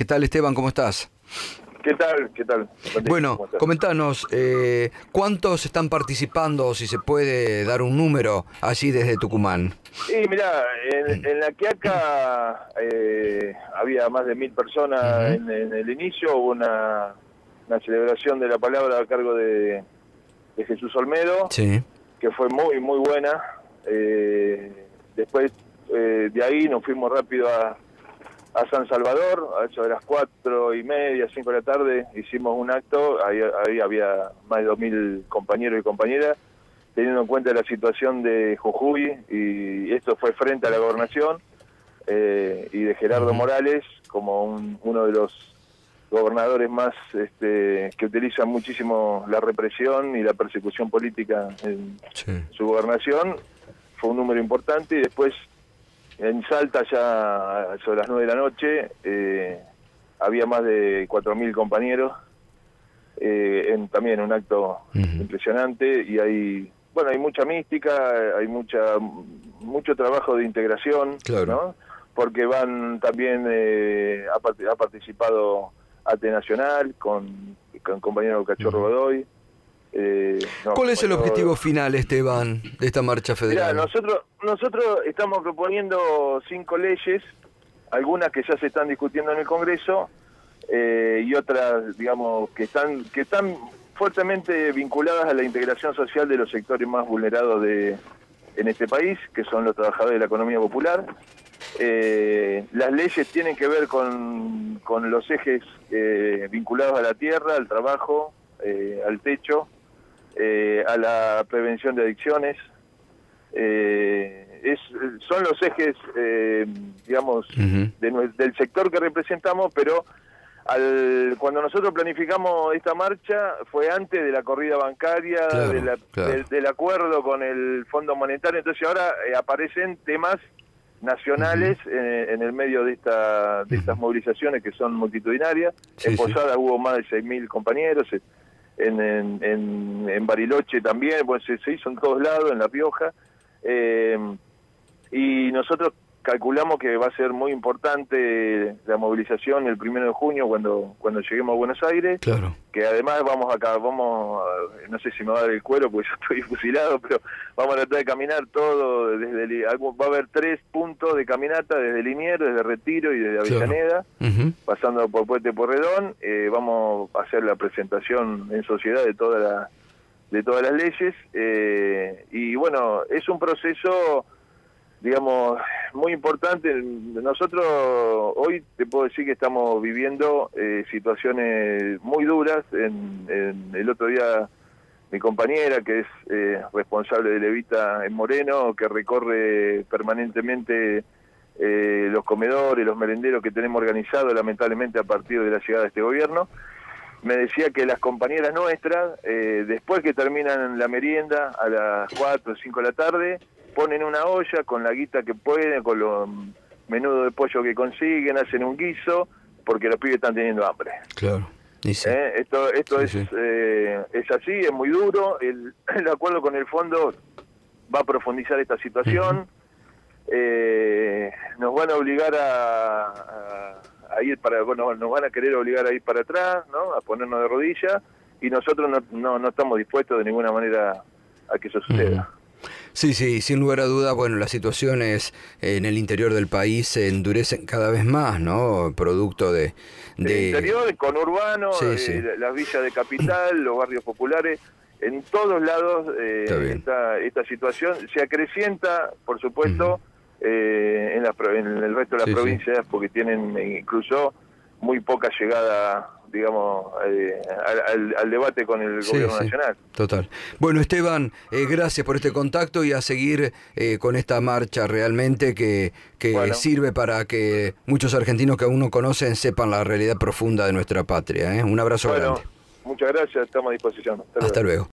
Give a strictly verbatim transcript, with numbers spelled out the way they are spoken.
¿Qué tal, Esteban? ¿Cómo estás? ¿Qué tal? ¿Qué tal? Bueno, comentanos, eh, ¿cuántos están participando, si se puede dar un número, allí desde Tucumán? Sí, mirá, en, en La Quiaca eh, había más de mil personas uh-huh. en, en el inicio, hubo una, una celebración de la palabra a cargo de, de Jesús Olmedo, sí. que fue muy, muy buena. Eh, después eh, de ahí nos fuimos rápido a... a San Salvador, a eso de las cuatro y media, cinco de la tarde, hicimos un acto, ahí, ahí había más de dos mil compañeros y compañeras, teniendo en cuenta la situación de Jujuy, y esto fue frente a la gobernación, eh, y de Gerardo uh-huh. Morales, como un, uno de los gobernadores más este, que utilizan muchísimo la represión y la persecución política en sí. su gobernación. Fue un número importante, y después en Salta, ya sobre las nueve de la noche, eh, había más de cuatro mil compañeros, eh, en, también un acto uh-huh. impresionante, y hay, bueno, hay mucha mística, hay mucha mucho trabajo de integración, claro. ¿no? Porque van también, eh, ha, part ha participado Ate Nacional, con, con compañero Cachorro uh-huh. Godoy. Eh, no, ¿Cuál es el objetivo final, Esteban, de esta marcha federal? Mirá, nosotros, nosotros estamos proponiendo cinco leyes, algunas que ya se están discutiendo en el Congreso, eh, y otras, digamos, que están, que están fuertemente vinculadas a la integración social de los sectores más vulnerados de, en este país, que son los trabajadores de la economía popular. Eh, las leyes tienen que ver con, con los ejes eh, vinculados a la tierra, al trabajo, eh, al techo, Eh, a la prevención de adicciones. Eh, es, son los ejes, eh, digamos, uh-huh. de, del sector que representamos, pero al, cuando nosotros planificamos esta marcha fue antes de la corrida bancaria, claro, de la, claro. del, del acuerdo con el Fondo Monetario, entonces ahora eh, aparecen temas nacionales uh-huh. en, en el medio de, esta, de estas uh-huh. movilizaciones que son multitudinarias. Sí, en Posada sí. hubo más de seis mil compañeros, En, en, en, en Bariloche también, pues se, se hizo en todos lados, en La Pioja, eh, y nosotros calculamos que va a ser muy importante la movilización el primero de junio cuando cuando lleguemos a Buenos Aires, claro. que además vamos acá, vamos, a, no sé si me va a dar el cuero porque yo estoy fusilado, pero vamos a tratar de caminar todo, desde el, va a haber tres puntos de caminata, desde Liniers, desde Retiro y desde Avellaneda, claro. uh-huh. pasando por Puente Porredón. Eh, vamos a hacer la presentación en sociedad de toda la, de todas las leyes, eh, y bueno, es un proceso, digamos, muy importante. Nosotros hoy te puedo decir que estamos viviendo eh, situaciones muy duras. En, en el otro día mi compañera, que es eh, responsable de Levita en Moreno, que recorre permanentemente eh, los comedores, los merenderos que tenemos organizados, lamentablemente a partir de la llegada de este gobierno, me decía que las compañeras nuestras, eh, después que terminan la merienda a las cuatro o cinco de la tarde, ponen una olla con la guita que pueden, con los menudos de pollo que consiguen, hacen un guiso, porque los pibes están teniendo hambre. Claro. Sí. ¿Eh? Esto, esto sí, sí, es, sí. Eh, es así, es muy duro. El, el acuerdo con el fondo va a profundizar esta situación. Uh-huh. eh, nos van a obligar a, a, a ir para, bueno, nos van a querer obligar a ir para atrás, ¿no? A ponernos de rodillas, y nosotros no, no, no estamos dispuestos de ninguna manera a que eso suceda. Uh-huh. Sí, sí, sin lugar a dudas, bueno, las situaciones en el interior del país se endurecen cada vez más, ¿no? Producto de... de... El interior, el conurbano, sí, eh, sí. las villas de capital, los barrios populares, en todos lados eh, está está esta situación. Se acrecienta, por supuesto, uh-huh. eh, en, la, en el resto de las sí, provincias, sí. porque tienen incluso muy poca llegada, digamos, eh, al, al debate con el sí, gobierno sí, nacional. Total. Bueno, Esteban, eh, gracias por este contacto, y a seguir eh, con esta marcha realmente que, que bueno. sirve para que muchos argentinos que aún no conocen sepan la realidad profunda de nuestra patria. ¿eh? Un abrazo bueno, grande. Muchas gracias, estamos a disposición. Hasta, Hasta luego. luego.